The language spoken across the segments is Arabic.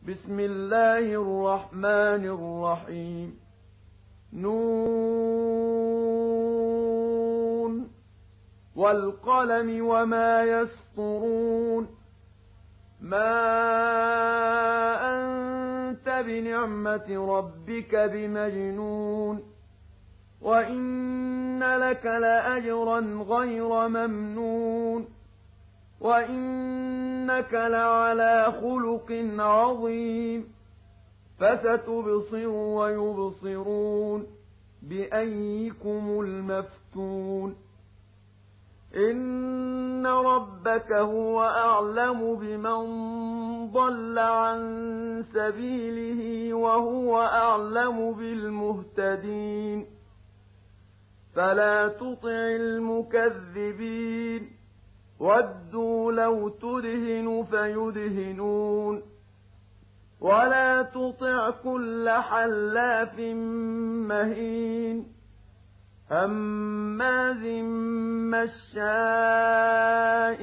بسم الله الرحمن الرحيم نون والقلم وما يسطرون ما أنت بنعمة ربك بمجنون وإن لك لأجرا غير ممنون وإنك لعلى خلق عظيم فستبصر ويبصرون بأيكم المفتون إن ربك هو أعلم بمن ضل عن سبيله وهو أعلم بالمهتدين فلا تطع المكذبين ودوا لو تدهن فيدهنون ولا تطع كل حلاف مهين هماز مشاء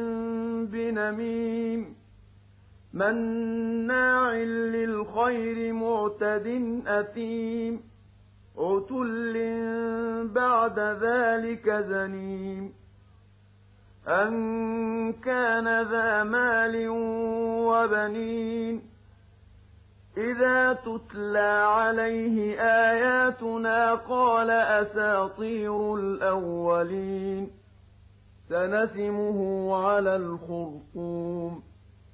بنميم مناع للخير معتد أثيم عتل بعد ذلك زنيم أن كان ذا مال وبنين إذا تتلى عليه آياتنا قال أساطير الأولين سنسمه على الخرطوم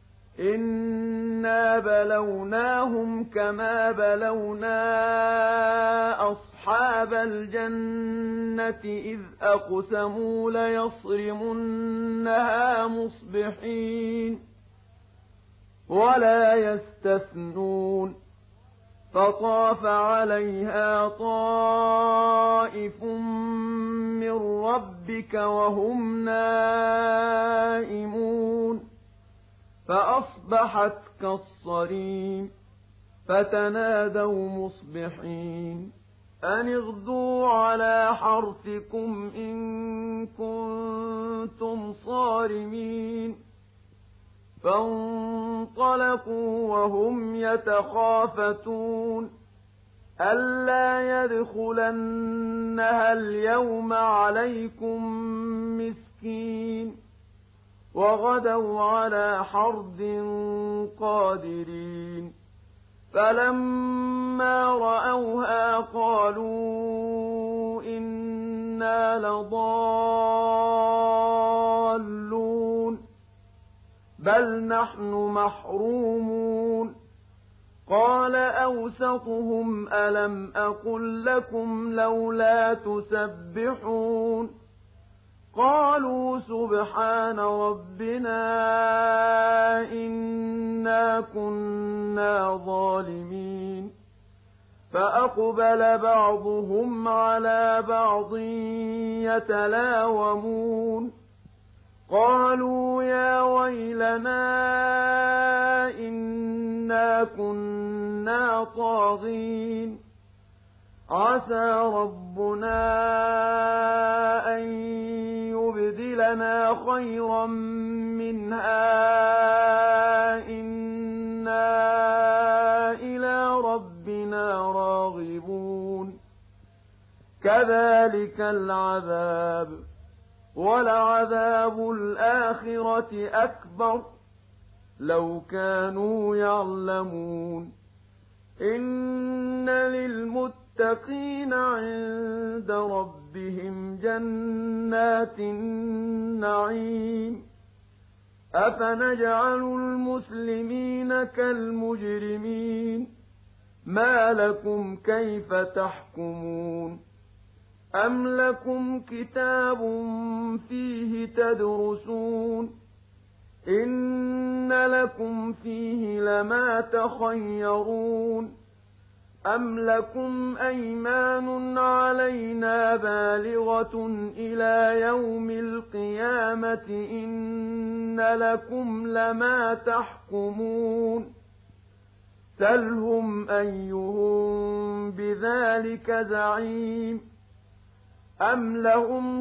إنا بلوناهم كما بلونا أصحاب الجنة إذ أقسموا ليصرمنها مصبحين ولا يستثنون فطاف عليها طائف من ربك وهم نائمون فأصبحت كالصريم فتنادوا مصبحين أن اغدوا على حرثكم إن كنتم صارمين فانطلقوا وهم يتخافتون ألا يدخلنها اليوم عليكم مسكين وغدوا على حرد قادرين فلما رأوها قالوا إنا لضالون بل نحن محرومون قال أوسطهم ألم أقل لكم لولا تسبحون قالوا سبحان ربنا إنا كنا ظالمين فأقبل بعضهم على بعض يتلاومون قالوا يا ويلنا إنا كنا طاغين عسى ربنا أن يبدلنا خيرا منها إنا إلى ربنا راغبون كذلك العذاب ولعذاب الآخرة أكبر لو كانوا يعلمون إن للمتقين عند ربهم جنات النعيم أفنجعل المسلمين كالمجرمين ما لكم كيف تحكمون أم لكم كتاب فيه تدرسون إن لكم فيه لما تخيرون أم لكم أيمان علينا بالغة إلى يوم القيامة إن لكم لما تحكمون سلهم أيهم بذلك زعيم أم لهم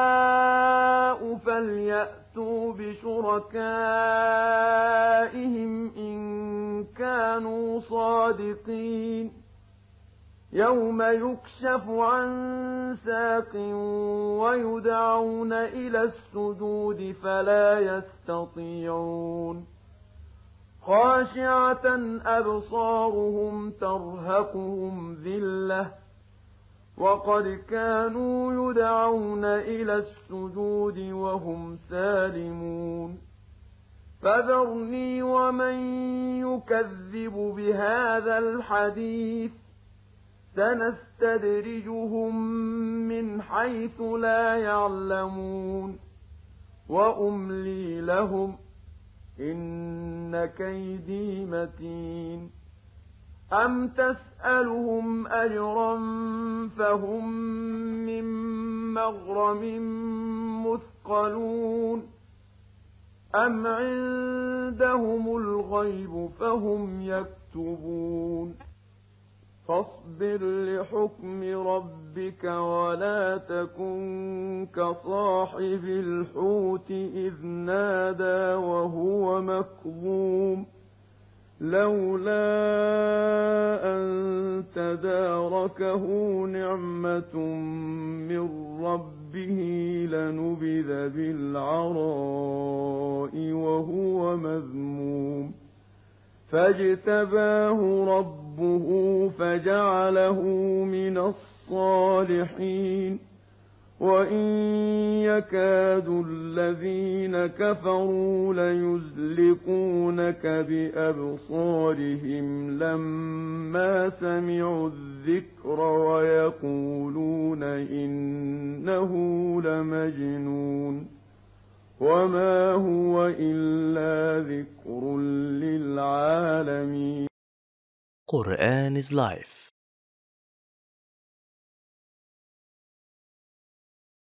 شركاء فليأتوا بشركائهم صادقين يوم يكشف عن ساق ويدعون إلى السجود فلا يستطيعون خاشعة أبصارهم ترهقهم ذلة وقد كانوا يدعون إلى السجود وهم سالمون فذرني ومن يكذب بهذا الحديث سنستدرجهم من حيث لا يعلمون وأملي لهم إن كيدي متين أم تسألهم أجرا فهم من مغرم مثقلون أم عندهم الغيب فهم يكتبون فاصبر لحكم ربك ولا تكن كصاحب الحوت إذ نادى وهو مكظوم لولا أن تداركه نعمة من ربه لنبذ بالعراء وهو مذموم فاجتباه ربه فجعله من الصالحين وإن يكاد الذين كفروا ليزلقونك بأبصارهم لما سمعوا الذكر ويقولون إنه لمجنون وما هو إلا ذكر للعالمين. Quran is life.